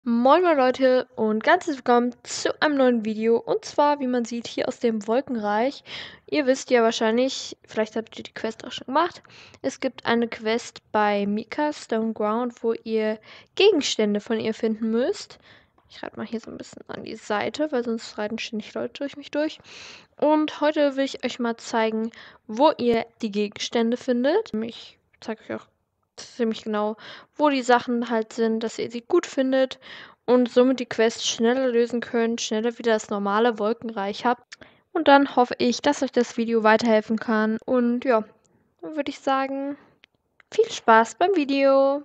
Moin moin Leute und ganz herzlich willkommen zu einem neuen Video. Und zwar, wie man sieht, hier aus dem Wolkenreich. Ihr wisst ja wahrscheinlich, vielleicht habt ihr die Quest auch schon gemacht. Es gibt eine Quest bei Mika Stoneground, wo ihr Gegenstände von ihr finden müsst. Ich reite mal hier so ein bisschen an die Seite, weil sonst reiten ständig Leute durch mich durch. Und heute will ich euch mal zeigen, wo ihr die Gegenstände findet. Ich zeige euch auch ziemlich genau, wo die Sachen halt sind, dass ihr sie gut findet und somit die Quest schneller lösen könnt, schneller wieder das normale Wolkenreich habt. Und dann hoffe ich, dass euch das Video weiterhelfen kann. Und ja, dann würde ich sagen, viel Spaß beim Video.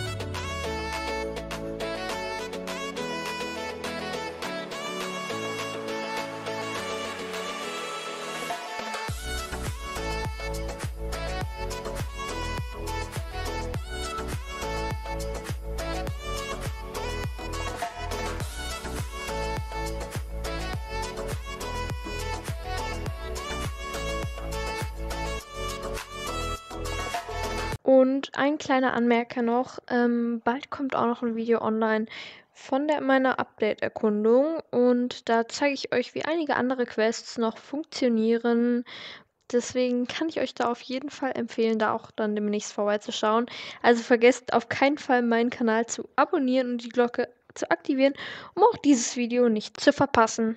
Und ein kleiner Anmerker noch, bald kommt auch noch ein Video online von meiner Update-Erkundung und da zeige ich euch, wie einige andere Quests noch funktionieren. Deswegen kann ich euch da auf jeden Fall empfehlen, da auch dann demnächst vorbeizuschauen. Also vergesst auf keinen Fall, meinen Kanal zu abonnieren und die Glocke zu aktivieren, um auch dieses Video nicht zu verpassen.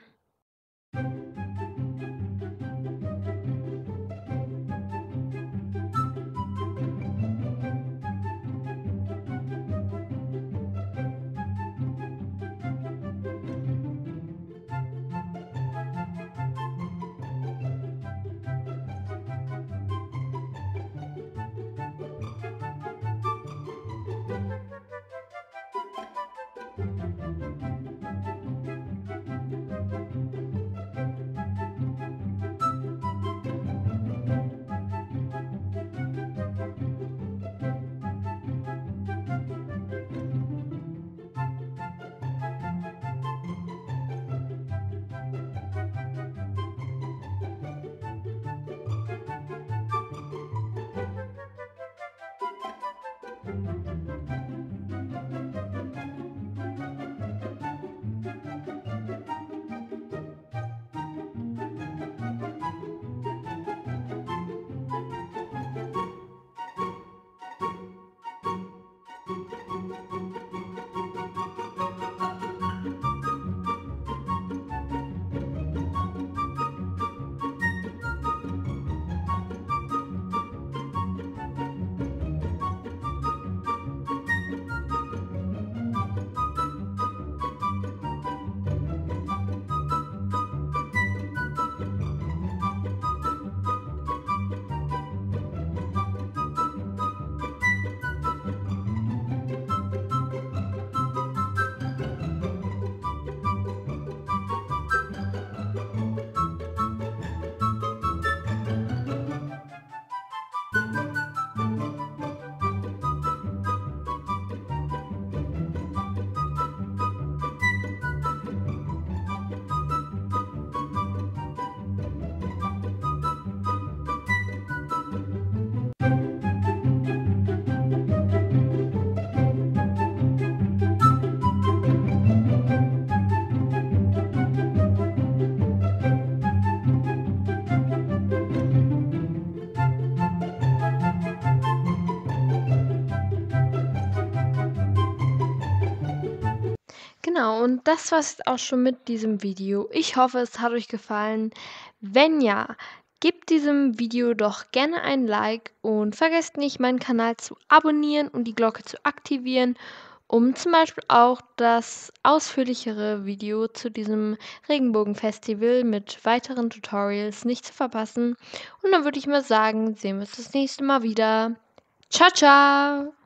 Genau, und das war's auch schon mit diesem Video. Ich hoffe, es hat euch gefallen. Wenn ja, gebt diesem Video doch gerne ein Like und vergesst nicht, meinen Kanal zu abonnieren und die Glocke zu aktivieren, um zum Beispiel auch das ausführlichere Video zu diesem Regenbogenfestival mit weiteren Tutorials nicht zu verpassen. Und dann würde ich mal sagen, sehen wir uns das nächste Mal wieder. Ciao, ciao!